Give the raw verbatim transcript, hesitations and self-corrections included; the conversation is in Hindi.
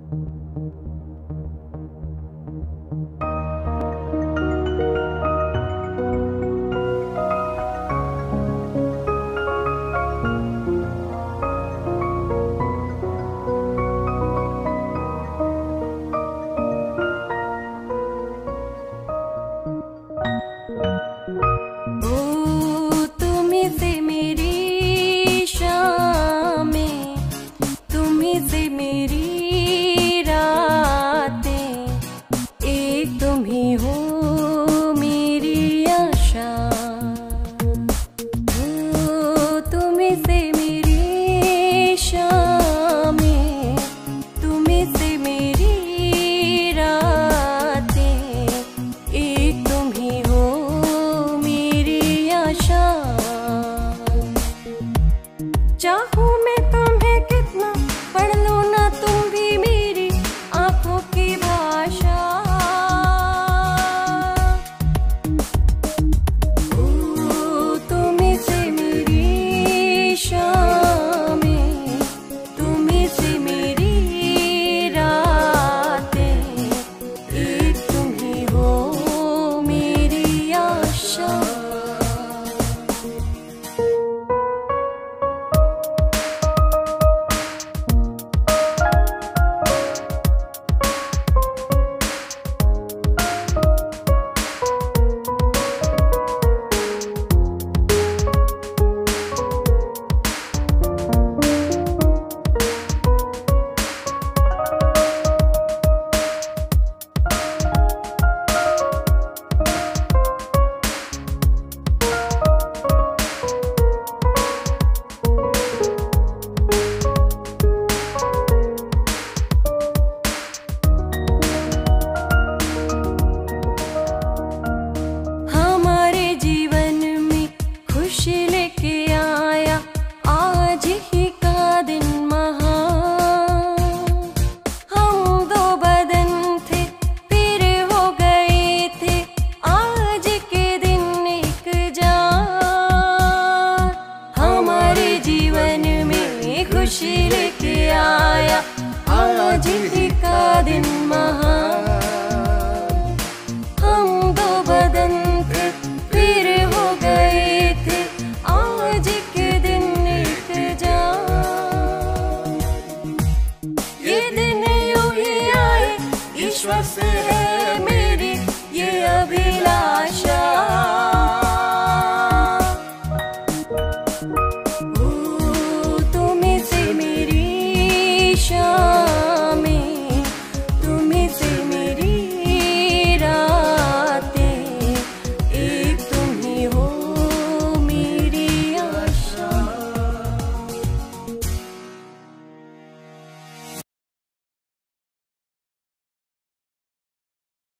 चाहूं मैं तुम्हें कितना, पढ़ लो ना तुम भी मेरी आंखों की भाषा। ओ तुम्हीं से मेरी शामें, तुम्हीं से मेरी रातें, एक तुम ही हो मेरी आशा। खुशी लेके आया आज ही का दिन महान। हम दो बदन थे फिर हो गए थे आज के दिन एक जान। ये दिन यूं ही आए ईश्वर से है मेरी ये अभिलाषा। तुम्हीं से मेरी शाम।